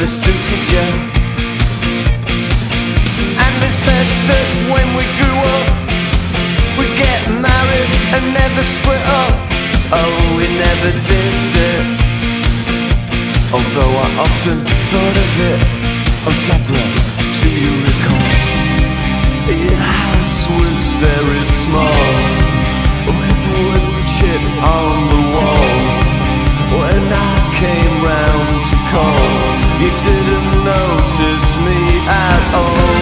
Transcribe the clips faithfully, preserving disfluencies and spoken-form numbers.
suited you. And they said that when we grew up we'd get married and never split up. Oh, we never did it, although I often thought of it. Oh Deborah, do you recall? Your house was very small, with wood chip on the wall. When I came round to call, you didn't notice me at all.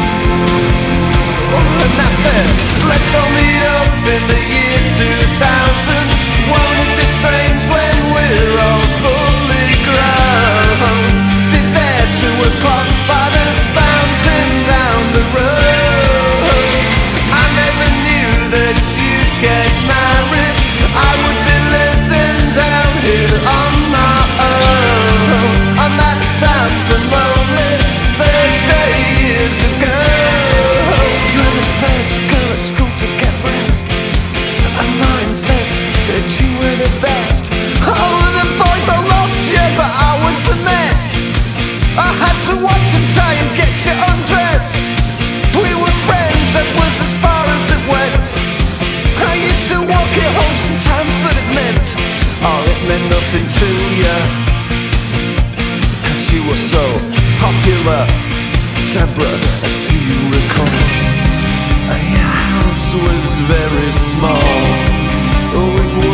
And I said, let's all meet up in the year two thousand. Won't it be strange when we're all fully grown? Be there two o'clock by the fountain down the road. I never knew that you'd get married. I would be living down here on my own, on that damp and lonely Thursday years ago. You're the first girl at school to get breasts, and mine said that you were the best. Oh, the boys all loved you, but I was a mess. I had to watch and try and get you undressed. We were friends, that was as far as it went. I used to walk you home sometimes, but it meant, oh, it meant nothing to you, 'cause you were so popular. Deborah, do you recall? Your house was very small, with